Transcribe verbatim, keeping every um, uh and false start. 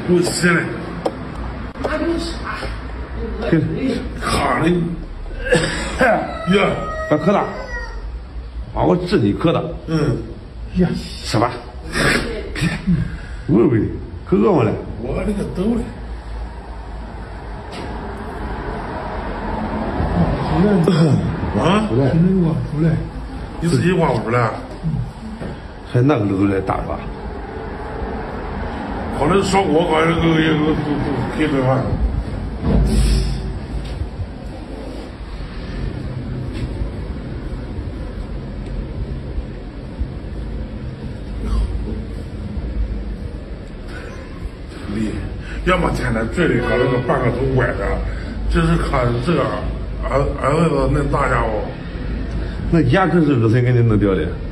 我死了！ 哪有啥？ 看的，呀， 小疙瘩，啊，我治你疙瘩。 嗯， 呀，吃吧。喂喂，可饿么了？ 我这个兜嘞。啊， 出来， 听着我出来。 你自己挖屋了？ 还那个楼来打吧？ 后来烧锅搞这个也都都可以吃饭。厉害，要么天天嘴里搞那个半个头歪的，就是看这个俺俺儿子那大家伙。 那牙可是二三给你弄掉的。